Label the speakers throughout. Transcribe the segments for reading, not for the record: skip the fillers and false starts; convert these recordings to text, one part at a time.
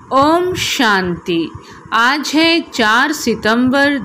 Speaker 1: ओम शांति। आज है 4 सितंबर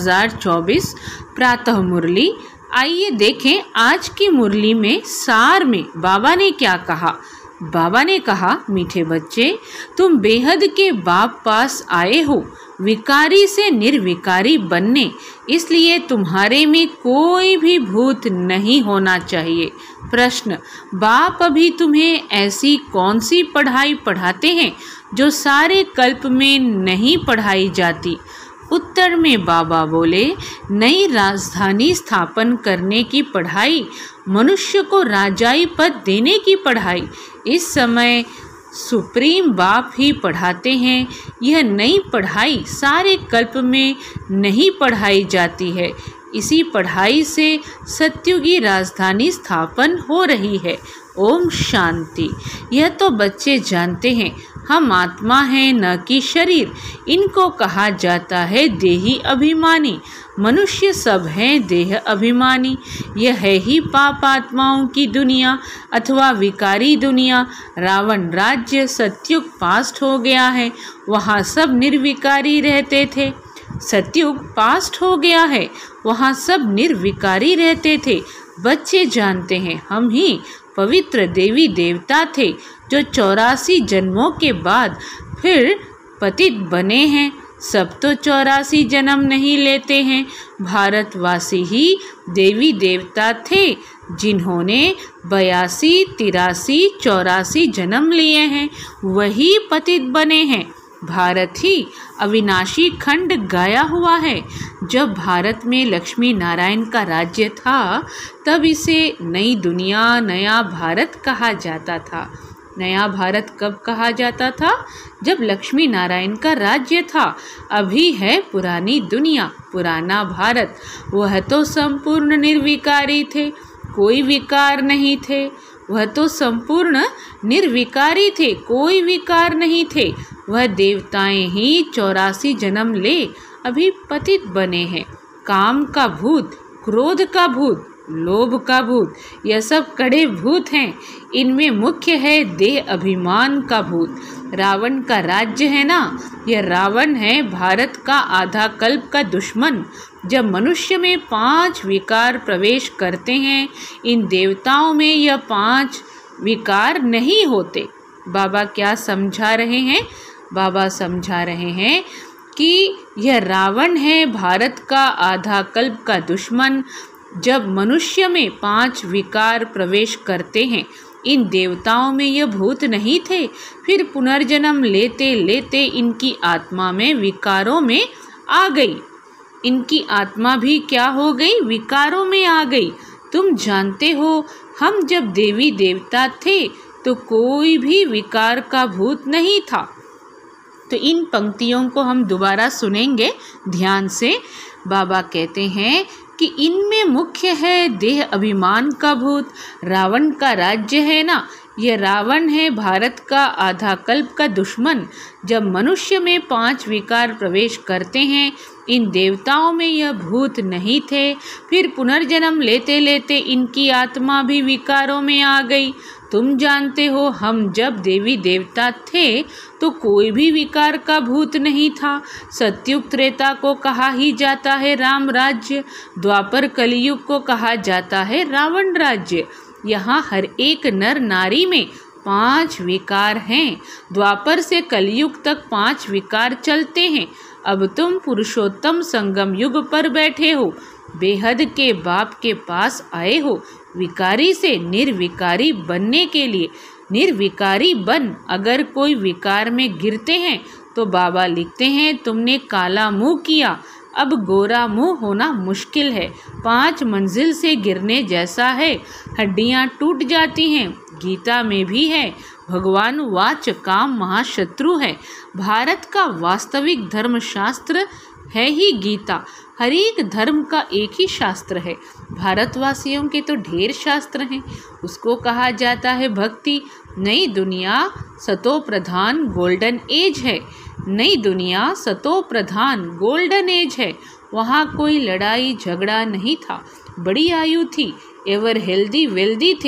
Speaker 1: 2024 प्रातः मुरली। आइए देखें आज की मुरली में सार में बाबा ने क्या कहा। बाबा ने कहा, मीठे बच्चे, तुम बेहद के बाप पास आए हो विकारी से निर्विकारी बनने, इसलिए तुम्हारे में कोई भी भूत नहीं होना चाहिए। प्रश्न, बाप अभी तुम्हें ऐसी कौन सी पढ़ाई पढ़ाते हैं जो सारे कल्प में नहीं पढ़ाई जाती? उत्तर में बाबा बोले, नई राजधानी स्थापन करने की पढ़ाई, मनुष्य को राजाई पद देने की पढ़ाई इस समय सुप्रीम बाप ही पढ़ाते हैं। यह नई पढ़ाई सारे कल्प में नहीं पढ़ाई जाती है। इसी पढ़ाई से सत्युगी राजधानी स्थापन हो रही है। ओम शांति। यह तो बच्चे जानते हैं, हम आत्मा हैं न कि शरीर। इनको कहा जाता है देही अभिमानी। मनुष्य सब हैं देह अभिमानी। यह है ही पाप आत्माओं की दुनिया अथवा विकारी दुनिया। रावण राज्य सत्युग पास्ट हो गया है, वहाँ सब निर्विकारी रहते थे। सत्युग पास्ट हो गया है, वहाँ सब निर्विकारी रहते थे। बच्चे जानते हैं, हम ही पवित्र देवी देवता थे जो 84 जन्मों के बाद फिर पतित बने हैं। सब तो 84 जन्म नहीं लेते हैं। भारतवासी ही देवी देवता थे जिन्होंने 82, 83, 84 जन्म लिए हैं, वही पतित बने हैं। भारत ही अविनाशी खंड गाया हुआ है। जब भारत में लक्ष्मी नारायण का राज्य था तब इसे नई दुनिया, नया भारत कहा जाता था। नया भारत कब कहा जाता था? जब लक्ष्मी नारायण का राज्य था। अभी है पुरानी दुनिया, पुराना भारत। वह तो संपूर्ण निर्विकारी थे, कोई विकार नहीं थे। वह तो संपूर्ण निर्विकारी थे, कोई विकार नहीं थे। वह देवताएं ही 84 जन्म ले अभी पतित बने हैं। काम का भूत, क्रोध का भूत, लोभ का भूत, यह सब कड़े भूत हैं। इनमें मुख्य है देह अभिमान का भूत। रावण का राज्य है ना, यह रावण है भारत का आधा कल्प का दुश्मन। जब मनुष्य में 5 विकार प्रवेश करते हैं, इन देवताओं में यह 5 विकार नहीं होते। बाबा क्या समझा रहे हैं? बाबा समझा रहे हैं कि यह रावण है भारत का आधा कल्प का दुश्मन। जब मनुष्य में 5 विकार प्रवेश करते हैं, इन देवताओं में यह भूत नहीं थे। फिर पुनर्जन्म लेते लेते इनकी आत्मा में विकारों में आ गई। इनकी आत्मा भी क्या हो गई? विकारों में आ गई। तुम जानते हो, हम जब देवी देवता थे तो कोई भी विकार का भूत नहीं था। तो इन पंक्तियों को हम दोबारा सुनेंगे ध्यान से। बाबा कहते हैं कि इनमें मुख्य है देह अभिमान का भूत। रावण का राज्य है ना, यह रावण है भारत का आधा कल्प का दुश्मन। जब मनुष्य में 5 विकार प्रवेश करते हैं, इन देवताओं में यह भूत नहीं थे। फिर पुनर्जन्म लेते लेते इनकी आत्मा भी विकारों में आ गई। तुम जानते हो, हम जब देवी देवता थे तो कोई भी विकार का भूत नहीं था। सत्युग त्रेता को कहा ही जाता है राम राज्य, द्वापर कलयुग को कहा जाता है रावण राज्य। यहाँ हर एक नर नारी में 5 विकार हैं। द्वापर से कलयुग तक 5 विकार चलते हैं। अब तुम पुरुषोत्तम संगम युग पर बैठे हो, बेहद के बाप के पास आए हो विकारी से निर्विकारी बनने के लिए। निर्विकारी बन। अगर कोई विकार में गिरते हैं तो बाबा लिखते हैं, तुमने काला मुंह किया, अब गोरा मुंह होना मुश्किल है। 5 मंजिल से गिरने जैसा है, हड्डियां टूट जाती हैं। गीता में भी है, भगवान वाच काम महाशत्रु है। भारत का वास्तविक धर्मशास्त्र है ही गीता। हर एक धर्म का एक ही शास्त्र है। भारतवासियों के तो ढेर शास्त्र हैं। उसको कहा जाता है भक्ति। नई दुनिया सतो प्रधान गोल्डन एज है। नई दुनिया सतो प्रधान गोल्डन एज है। वहाँ कोई लड़ाई झगड़ा नहीं था, बड़ी आयु थी, एवर हेल्दी वेल्दी थे।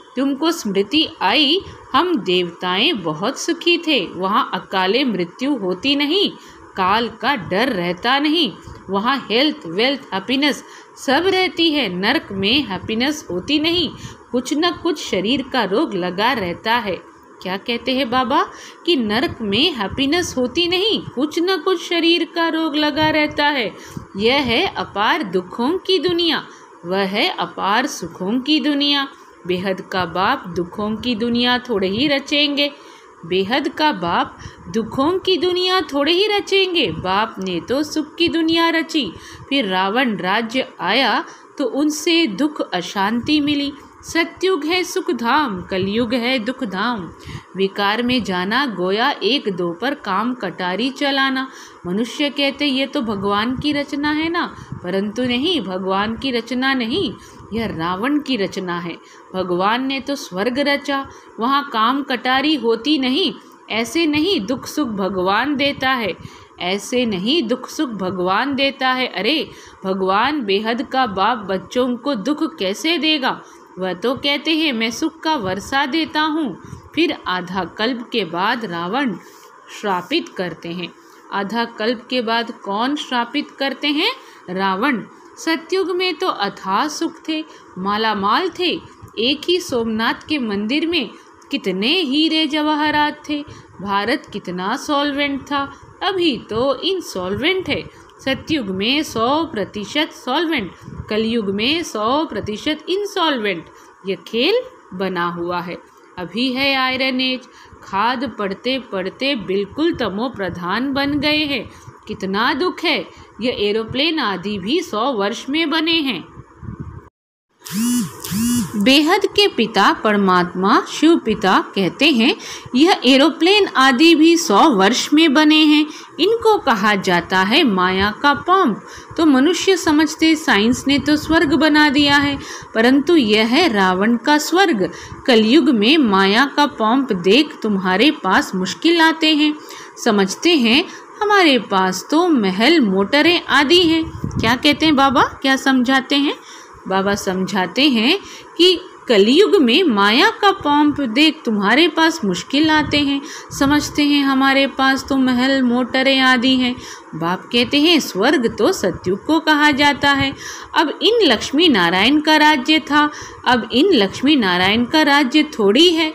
Speaker 1: तुमको स्मृति आई, हम देवताएं बहुत सुखी थे, वहाँ अकाले मृत्यु होती नहीं, काल का डर रहता नहीं, वहाँ हेल्थ वेल्थ हैप्पीनेस सब रहती है। नरक में हैप्पीनेस होती नहीं, कुछ न कुछ शरीर का रोग लगा रहता है। क्या कहते हैं बाबा कि नरक में हैप्पीनेस होती नहीं, कुछ न कुछ शरीर का रोग लगा रहता है। यह है अपार दुखों की दुनिया, वह है अपार सुखों की दुनिया। बेहद का बाप दुखों की दुनिया थोड़े ही रचेंगे, बेहद का बाप दुखों की दुनिया थोड़े ही रचेंगे। बाप ने तो सुख की दुनिया रची, फिर रावण राज्य आया तो उनसे दुख अशांति मिली। सतयुग है सुख धाम, कलयुग है दुख धाम। विकार में जाना गोया एक दो पर काम कटारी चलाना। मनुष्य कहते ये तो भगवान की रचना है ना, परंतु नहीं, भगवान की रचना नहीं, यह रावण की रचना है। भगवान ने तो स्वर्ग रचा, वहाँ काम कटारी होती नहीं। ऐसे नहीं दुख सुख भगवान देता है, ऐसे नहीं दुख सुख भगवान देता है। अरे भगवान बेहद का बाप बच्चों को दुख कैसे देगा? वह तो कहते हैं मैं सुख का वर्षा देता हूँ। फिर आधा कल्प के बाद रावण श्रापित करते हैं। आधा कल्प के बाद कौन श्रापित करते हैं? रावण। सतयुग में तो अथाह सुख थे, मालामाल थे। एक ही सोमनाथ के मंदिर में कितने हीरे जवाहरात थे। भारत कितना सॉल्वेंट था, अभी तो इनसॉल्वेंट है। सतयुग में 100% सॉल्वेंट, कलयुग में 100% इंसॉल्वेंट। यह खेल बना हुआ है। अभी है आयरन एज, खाद पढ़ते पढ़ते बिल्कुल तमो प्रधान बन गए हैं। कितना दुख है, यह एरोप्लेन आदि भी 100 वर्ष में बने हैं। बेहद के पिता परमात्मा शिव पिता कहते हैं यह एरोप्लेन आदि भी 100 वर्ष में बने हैं। इनको कहा जाता है माया का पंप। तो मनुष्य समझते साइंस ने तो स्वर्ग बना दिया है, परंतु यह है रावण का स्वर्ग। कलयुग में माया का पंप देख तुम्हारे पास मुश्किल आते हैं। समझते हैं हमारे पास तो महल मोटरें आदि हैं। क्या कहते हैं बाबा, क्या समझाते हैं? बाबा समझाते हैं कि कलयुग में माया का पंप देख तुम्हारे पास मुश्किल आते हैं। समझते हैं हमारे पास तो महल मोटरें आदि हैं। बाप कहते हैं स्वर्ग तो सतयुग को कहा जाता है। अब इन लक्ष्मी नारायण का राज्य था, अब इन लक्ष्मी नारायण का राज्य थोड़ी है।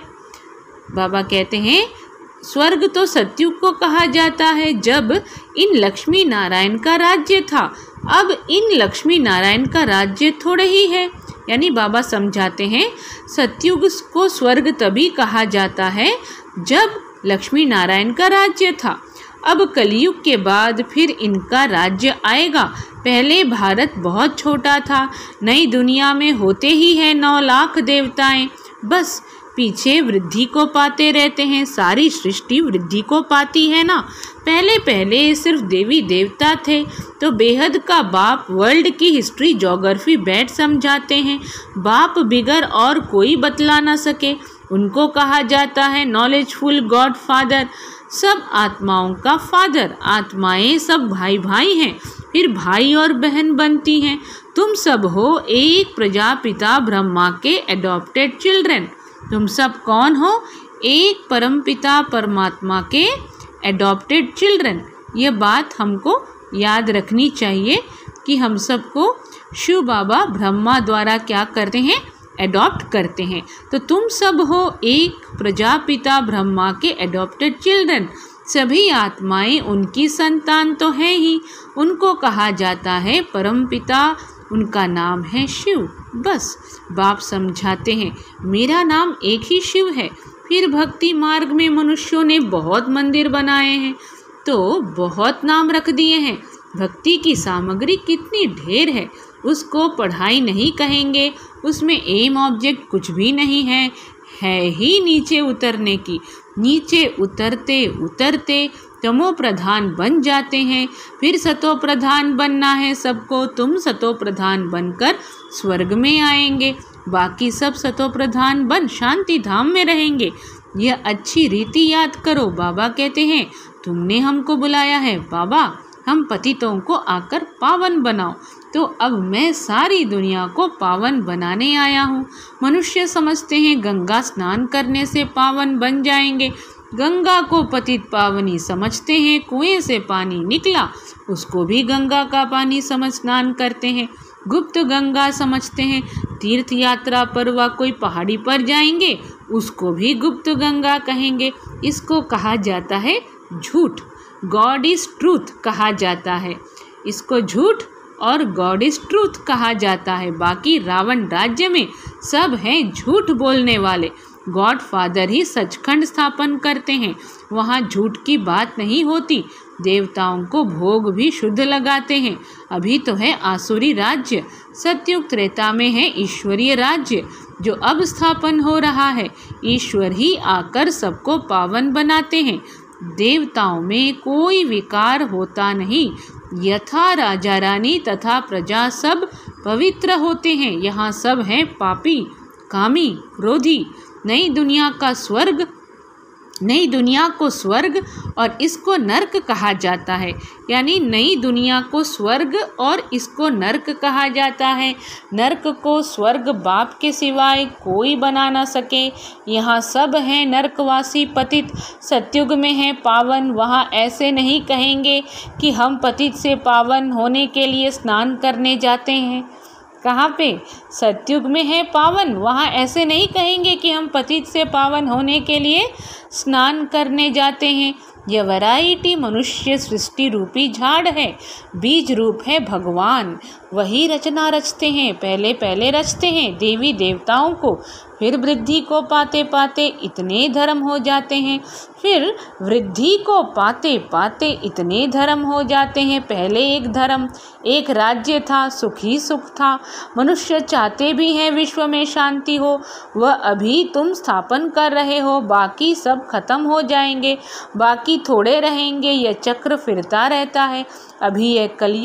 Speaker 1: बाबा कहते हैं स्वर्ग तो सतयुग को कहा जाता है जब इन लक्ष्मी नारायण का राज्य था, अब इन लक्ष्मी नारायण का राज्य थोड़े ही है। यानी बाबा समझाते हैं सतयुग को स्वर्ग तभी कहा जाता है जब लक्ष्मी नारायण का राज्य था। अब कलयुग के बाद फिर इनका राज्य आएगा। पहले भारत बहुत छोटा था, नई दुनिया में होते ही हैं 9 लाख देवताएं, बस पीछे वृद्धि को पाते रहते हैं। सारी सृष्टि वृद्धि को पाती है ना। पहले पहले सिर्फ देवी देवता थे, तो बेहद का बाप वर्ल्ड की हिस्ट्री ज्योग्राफी बैठ समझाते हैं। बाप बिगर और कोई बतला ना सके, उनको कहा जाता है नॉलेजफुल गॉड फादर, सब आत्माओं का फादर। आत्माएं सब भाई भाई हैं, फिर भाई और बहन बनती हैं। तुम सब हो एक प्रजापिता ब्रह्मा के एडॉप्टेड चिल्ड्रन। तुम सब कौन हो? एक परमपिता परमात्मा के एडॉप्टेड चिल्ड्रन। ये बात हमको याद रखनी चाहिए कि हम सबको शिव बाबा ब्रह्मा द्वारा क्या करते हैं? एडॉप्ट करते हैं। तो तुम सब हो एक प्रजापिता ब्रह्मा के एडॉप्टेड चिल्ड्रन। सभी आत्माएं उनकी संतान तो हैं ही। उनको कहा जाता है परमपिता, उनका नाम है शिव। बस बाप समझाते हैं मेरा नाम एक ही शिव है। फिर भक्ति मार्ग में मनुष्यों ने बहुत मंदिर बनाए हैं, तो बहुत नाम रख दिए हैं। भक्ति की सामग्री कितनी ढेर है, उसको पढ़ाई नहीं कहेंगे। उसमें एम ऑब्जेक्ट कुछ भी नहीं है ही नीचे उतरने की। नीचे उतरते उतरते तमो प्रधान बन जाते हैं। फिर सतो प्रधान बनना है सबको। तुम सतो प्रधान बनकर स्वर्ग में आएंगे, बाकी सब सतो प्रधान बन शांति धाम में रहेंगे। यह अच्छी रीति याद करो। बाबा कहते हैं तुमने हमको बुलाया है बाबा, हम पतितों को आकर पावन बनाओ। तो अब मैं सारी दुनिया को पावन बनाने आया हूँ। मनुष्य समझते हैं गंगा स्नान करने से पावन बन जाएंगे। गंगा को पतित पावनी समझते हैं। कुएं से पानी निकला उसको भी गंगा का पानी समझ स्नान करते हैं। गुप्त गंगा समझते हैं। तीर्थ यात्रा पर व कोई पहाड़ी पर जाएंगे उसको भी गुप्त गंगा कहेंगे। इसको कहा जाता है झूठ। गॉड इज ट्रूथ कहा जाता है। इसको झूठ और गॉड इज ट्रूथ कहा जाता है। बाकी रावण राज्य में सब हैं झूठ बोलने वाले। गॉड फादर ही सचखंड स्थापन करते हैं, वहाँ झूठ की बात नहीं होती। देवताओं को भोग भी शुद्ध लगाते हैं। अभी तो है आसुरी राज्य, सतयुग त्रेता में है ईश्वरीय राज्य जो अब स्थापन हो रहा है। ईश्वर ही आकर सबको पावन बनाते हैं। देवताओं में कोई विकार होता नहीं। यथा राजा रानी तथा प्रजा सब पवित्र होते हैं। यहाँ सब हैं पापी, कामी, क्रोधी। नई दुनिया को स्वर्ग और इसको नर्क कहा जाता है। यानी नई दुनिया को स्वर्ग और इसको नर्क कहा जाता है। नर्क को स्वर्ग बाप के सिवाय कोई बना ना सके। यहाँ सब हैं नर्कवासी पतित। सतयुग में है पावन। वहाँ ऐसे नहीं कहेंगे कि हम पतित से पावन होने के लिए स्नान करने जाते हैं। कहाँ पे? सतयुग में है पावन। वहाँ ऐसे नहीं कहेंगे कि हम पतित से पावन होने के लिए स्नान करने जाते हैं। यह वैरायटी मनुष्य सृष्टि रूपी झाड़ है। बीज रूप है भगवान। वही रचना रचते हैं। पहले रचते हैं देवी देवताओं को, फिर वृद्धि को पाते पाते इतने धर्म हो जाते हैं। फिर वृद्धि को पाते पाते इतने धर्म हो जाते हैं। पहले एक धर्म, एक राज्य था, सुख ही सुख था। मनुष्य चाहते भी हैं विश्व में शांति हो। वह अभी तुम स्थापन कर रहे हो, बाकी सब खत्म हो जाएंगे, बाकी थोड़े रहेंगे। यह चक्र फिरता रहता है। अभी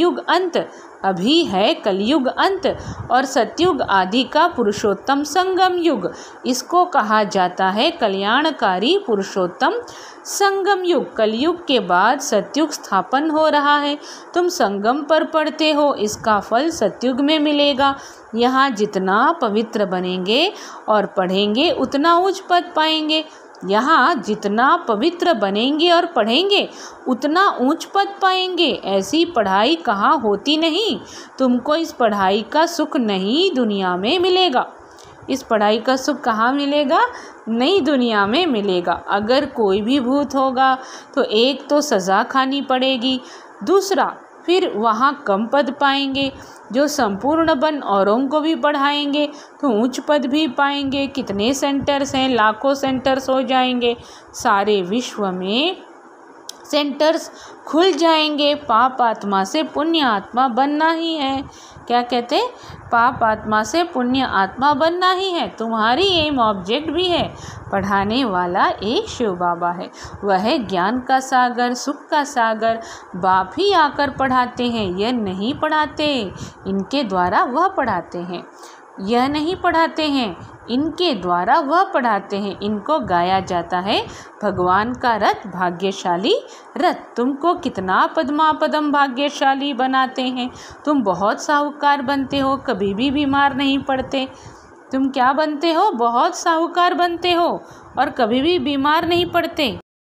Speaker 1: है कलयुग अंत और सतयुग आदि का पुरुषोत्तम संगम युग। इसको कहा जाता है कल्याणकारी पुरुषोत्तम संगम युग। कलयुग के बाद सतयुग स्थापन हो रहा है। तुम संगम पर पढ़ते हो, इसका फल सतयुग में मिलेगा। यहाँ जितना पवित्र बनेंगे और पढ़ेंगे उतना उच्च पद पाएंगे। यहाँ जितना पवित्र बनेंगे और पढ़ेंगे उतना ऊंच पद पाएंगे। ऐसी पढ़ाई कहाँ होती नहीं। तुमको इस पढ़ाई का सुख नई दुनिया में मिलेगा। इस पढ़ाई का सुख कहाँ मिलेगा? नई दुनिया में मिलेगा। अगर कोई भी भूत होगा तो एक तो सज़ा खानी पड़ेगी, दूसरा फिर वहाँ कम पद पाएंगे। जो संपूर्ण बन औरों को भी पढ़ाएंगे तो उच्च पद भी पाएंगे। कितने सेंटर्स हैं? लाखों सेंटर्स हो जाएंगे। सारे विश्व में सेंटर्स खुल जाएंगे। पाप आत्मा से पुण्य आत्मा बनना ही है। क्या कहते हैं? पाप आत्मा से पुण्य आत्मा बनना ही है। तुम्हारी एम ऑब्जेक्ट भी है। पढ़ाने वाला एक शिव बाबा है। वह है ज्ञान का सागर, सुख का सागर। बाप ही आकर पढ़ाते हैं। यह नहीं पढ़ाते, इनके द्वारा वह पढ़ाते हैं। यह नहीं पढ़ाते हैं, इनके द्वारा वह पढ़ाते हैं। इनको गाया जाता है भगवान का रथ, भाग्यशाली रथ। तुमको कितना पद्मापदम भाग्यशाली बनाते हैं। तुम बहुत साहूकार बनते हो, कभी भी बीमार नहीं पड़ते। तुम क्या बनते हो? बहुत साहूकार बनते हो और कभी भी बीमार नहीं पड़ते।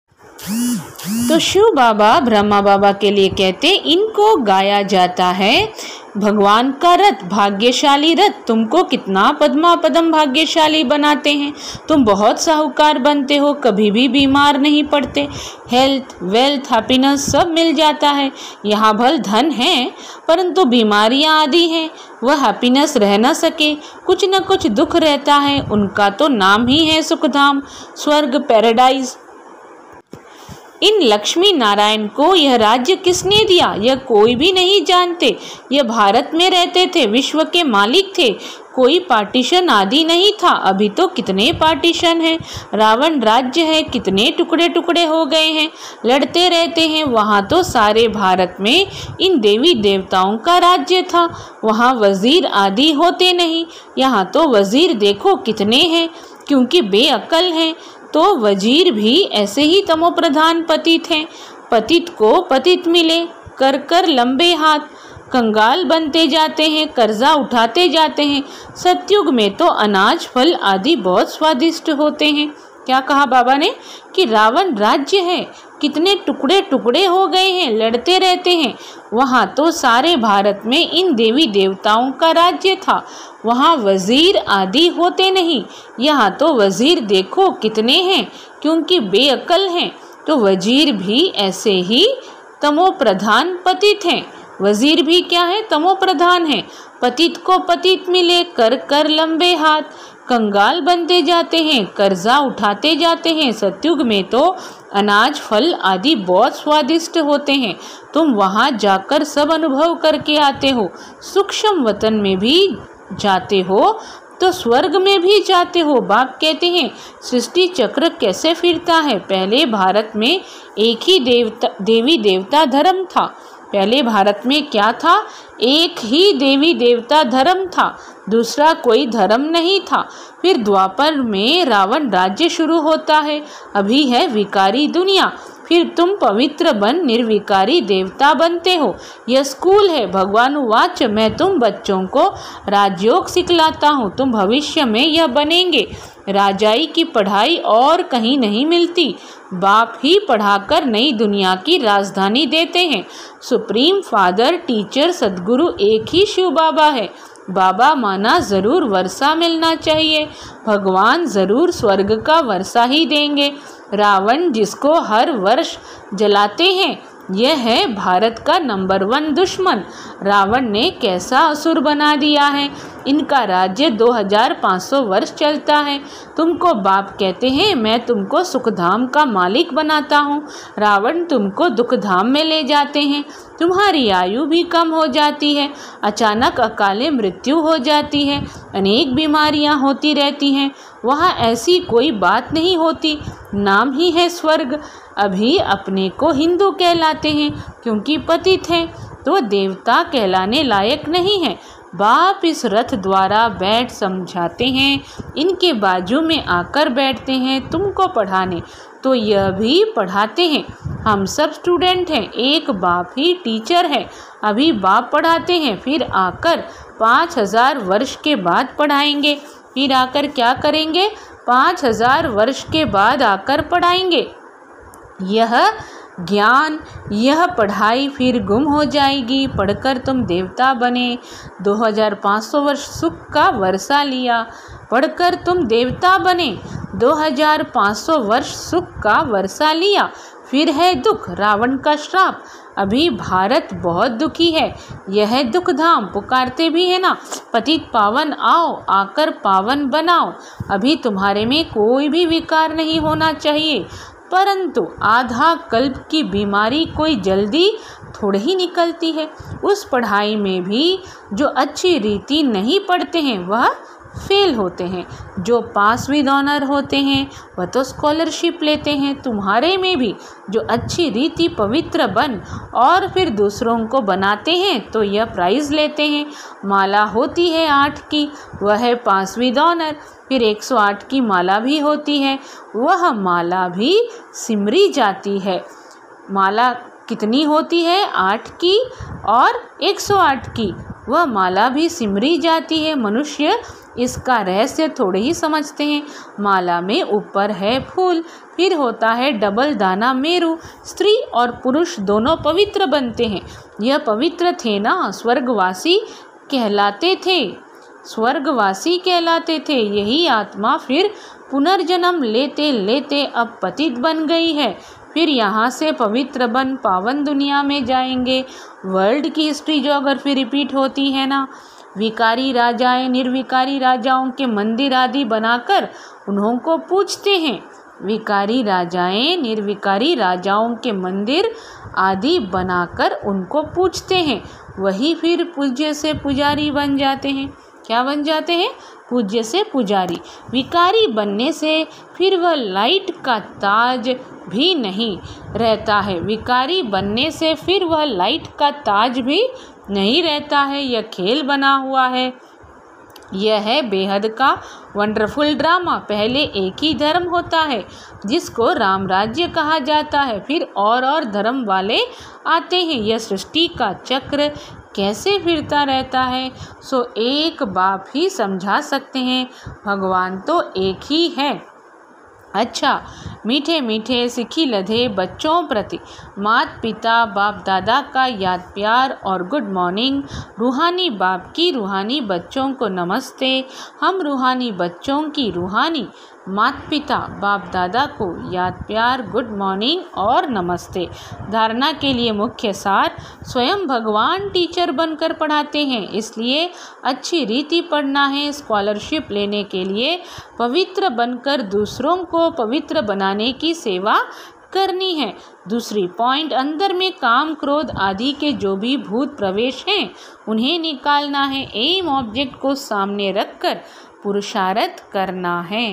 Speaker 1: तो शिव बाबा ब्रह्मा बाबा के लिए कहते, इनको गाया जाता है भगवान का रथ, भाग्यशाली रथ। तुमको कितना पद्मापदम भाग्यशाली बनाते हैं। तुम बहुत साहूकार बनते हो, कभी भी बीमार नहीं पड़ते। हेल्थ, वेल्थ, हैप्पीनेस सब मिल जाता है। यहाँ भल धन है परंतु बीमारियाँ आदि हैं। वह हैप्पीनेस रह न सके, कुछ न कुछ दुख रहता है। उनका तो नाम ही है सुखधाम, स्वर्ग, पैराडाइज। इन लक्ष्मी नारायण को यह राज्य किसने दिया? यह कोई भी नहीं जानते। यह भारत में रहते थे, विश्व के मालिक थे। कोई पार्टीशन आदि नहीं था। अभी तो कितने पार्टीशन हैं। रावण राज्य है, कितने टुकड़े टुकड़े हो गए हैं, लड़ते रहते हैं। वहाँ तो सारे भारत में इन देवी देवताओं का राज्य था। वहाँ वजीर आदि होते नहीं। यहाँ तो वजीर देखो कितने हैं, क्योंकि बेअक्ल हैं। तो वजीर भी ऐसे ही तमोप्रधान पतित हैं। पतित को पतित मिले, कर कर लंबे हाथ। कंगाल बनते जाते हैं, कर्जा उठाते जाते हैं। सतयुग में तो अनाज फल आदि बहुत स्वादिष्ट होते हैं। क्या कहा बाबा ने कि रावण राज्य है, कितने टुकड़े टुकड़े हो गए हैं, लड़ते रहते हैं। वहाँ तो सारे भारत में इन देवी देवताओं का राज्य था, वहाँ वजीर आदि होते नहीं। यहाँ तो वजीर देखो कितने हैं, क्योंकि बेअकल हैं। तो वजीर भी ऐसे ही तमो प्रधान पतित हैं। वजीर भी क्या है? तमो प्रधान है। पतित को पतित मिले, कर कर लंबे हाथ। कंगाल बनते जाते हैं, कर्जा उठाते जाते हैं। सतयुग में तो अनाज फल आदि बहुत स्वादिष्ट होते हैं। तुम वहाँ जाकर सब अनुभव करके आते हो। सूक्ष्म वतन में भी जाते हो तो स्वर्ग में भी जाते हो। बाप कहते हैं सृष्टि चक्र कैसे फिरता है। पहले भारत में एक ही देवी देवता धर्म था। पहले भारत में क्या था? एक ही देवी देवता धर्म था, दूसरा कोई धर्म नहीं था। फिर द्वापर में रावण राज्य शुरू होता है। अभी है विकारी दुनिया। फिर तुम पवित्र बन निर्विकारी देवता बनते हो। यह स्कूल है। भगवान वाच, मैं तुम बच्चों को राजयोग सिखलाता हूँ। तुम भविष्य में यह बनेंगे। राजाई की पढ़ाई और कहीं नहीं मिलती। बाप ही पढ़ाकर नई दुनिया की राजधानी देते हैं। सुप्रीम फादर टीचर सदगुरु एक ही शिव बाबा है। बाबा माना जरूर वर्षा मिलना चाहिए। भगवान जरूर स्वर्ग का वर्षा ही देंगे। रावण जिसको हर वर्ष जलाते हैं, यह है भारत का नंबर 1 दुश्मन। रावण ने कैसा असुर बना दिया है। इनका राज्य 2500 वर्ष चलता है। तुमको बाप कहते हैं मैं तुमको सुखधाम का मालिक बनाता हूँ। रावण तुमको दुखधाम में ले जाते हैं। तुम्हारी आयु भी कम हो जाती है। अचानक अकाले मृत्यु हो जाती है। अनेक बीमारियाँ होती रहती हैं। वहाँ ऐसी कोई बात नहीं होती। नाम ही है स्वर्ग। अभी अपने को हिंदू कहलाते हैं क्योंकि पतित हैं, तो देवता कहलाने लायक नहीं है। बाप इस रथ द्वारा बैठ समझाते हैं। इनके बाजू में आकर बैठते हैं तुमको पढ़ाने, तो यह भी पढ़ाते हैं। हम सब स्टूडेंट हैं, एक बाप ही टीचर है। अभी बाप पढ़ाते हैं, फिर आकर 5000 वर्ष के बाद पढ़ाएंगे। फिर आकर क्या करेंगे? 5000 वर्ष के बाद आकर पढ़ाएंगे। यह ज्ञान, यह पढ़ाई फिर गुम हो जाएगी। पढ़कर तुम देवता बने, 2500 वर्ष सुख का वर्षा लिया। पढ़कर तुम देवता बने, 2500 वर्ष सुख का वर्षा लिया। फिर है दुख, रावण का श्राप। अभी भारत बहुत दुखी है। यह दुख धाम पुकारते भी है ना, पतित पावन आओ, आकर पावन बनाओ। अभी तुम्हारे में कोई भी विकार नहीं होना चाहिए, परंतु आधा कल्प की बीमारी कोई जल्दी थोड़ी ही निकलती है। उस पढ़ाई में भी जो अच्छी रीति नहीं पढ़ते हैं वह फेल होते हैं। जो पास विद ऑनर होते हैं वह तो स्कॉलरशिप लेते हैं। तुम्हारे में भी जो अच्छी रीति पवित्र बन और फिर दूसरों को बनाते हैं तो यह प्राइज़ लेते हैं। माला होती है 8 की, वह है पास विद ऑनर। फिर 108 की माला भी होती है, वह माला भी सिमरी जाती है। माला कितनी होती है? 8 की और 108 की, वह माला भी सिमरी जाती है। मनुष्य इसका रहस्य थोड़े ही समझते हैं। माला में ऊपर है फूल, फिर होता है डबल दाना मेरू। स्त्री और पुरुष दोनों पवित्र बनते हैं। यह पवित्र थे ना, स्वर्गवासी कहलाते थे। स्वर्गवासी कहलाते थे। यही आत्मा फिर पुनर्जन्म लेते लेते अब पतित बन गई है। फिर यहाँ से पवित्र बन पावन दुनिया में जाएंगे। वर्ल्ड की हिस्ट्री जो अगर फिर रिपीट होती है ना, विकारी राजाएं निर्विकारी राजाओं के मंदिर आदि बनाकर उन्हों को पूजते हैं। विकारी राजाएं निर्विकारी राजाओं के मंदिर आदि बनाकर उनको पूजते हैं। वही फिर पूज्य से पुजारी बन जाते हैं। क्या बन जाते हैं? पूज्य से पुजारी। विकारी बनने से फिर वह लाइट का ताज भी नहीं रहता है। विकारी बनने से फिर वह लाइट का ताज भी नहीं रहता है। यह खेल बना हुआ है। यह है बेहद का वंडरफुल ड्रामा। पहले एक ही धर्म होता है जिसको राम राज्य कहा जाता है, फिर और धर्म वाले आते हैं। यह सृष्टि का चक्र कैसे फिरता रहता है, सो एक बाप ही समझा सकते हैं, भगवान तो एक ही है। अच्छा, मीठे मीठे सिखी लधे बच्चों प्रति माता पिता बाप दादा का याद प्यार और गुड मॉर्निंग। रूहानी बाप की रूहानी बच्चों को नमस्ते। हम रूहानी बच्चों की रूहानी माता पिता बाप दादा को याद प्यार गुड मॉर्निंग और नमस्ते। धारणा के लिए मुख्य सार, स्वयं भगवान टीचर बनकर पढ़ाते हैं, इसलिए अच्छी रीति पढ़ना है। स्कॉलरशिप लेने के लिए पवित्र बनकर दूसरों को पवित्र बनाने की सेवा करनी है। दूसरी पॉइंट, अंदर में काम क्रोध आदि के जो भी भूत प्रवेश हैं उन्हें निकालना है। एम ऑब्जेक्ट को सामने रखकर पुरुषार्थ करना है।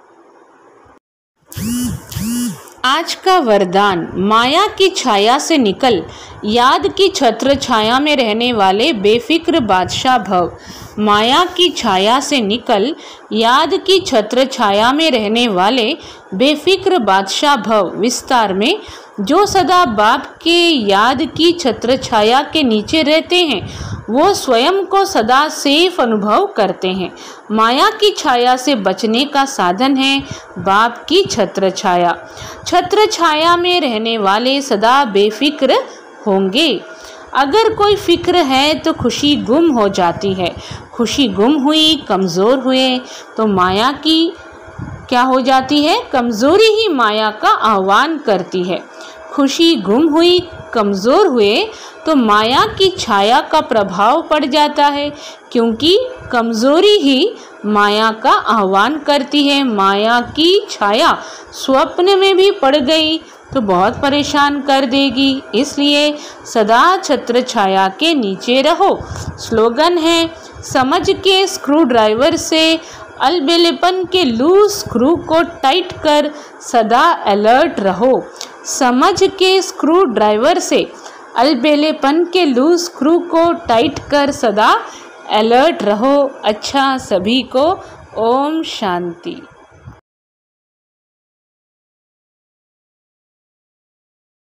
Speaker 1: आज का वरदान, माया की छाया से निकल याद की छत्र छाया में रहने वाले बेफिक्र बादशाह भव। माया की छाया से निकल याद की छत्र छाया में रहने वाले बेफिक्र बादशाह भव। विस्तार में, जो सदा बाप के याद की छत्र छाया के नीचे रहते हैं वो स्वयं को सदा सेफ अनुभव करते हैं। माया की छाया से बचने का साधन है बाप की छत्र छाया। छत्र छाया में रहने वाले सदा बेफिक्र होंगे। अगर कोई फिक्र है तो खुशी गुम हो जाती है। खुशी गुम हुई, कमज़ोर हुए तो माया की क्या हो जाती है? कमज़ोरी ही माया का आह्वान करती है। खुशी गुम हुई, कमज़ोर हुए तो माया की छाया का प्रभाव पड़ जाता है, क्योंकि कमज़ोरी ही माया का आह्वान करती है। माया की छाया स्वप्न में भी पड़ गई तो बहुत परेशान कर देगी, इसलिए सदा छत्र छाया के नीचे रहो। स्लोगन है, समझ के स्क्रू ड्राइवर से अलबेलेपन के लूज स्क्रू को टाइट कर सदा अलर्ट रहो। समझ के स्क्रू ड्राइवर से अलबेलेपन के लूज स्क्रू को टाइट कर सदा अलर्ट रहो। अच्छा, सभी को ओम शांति।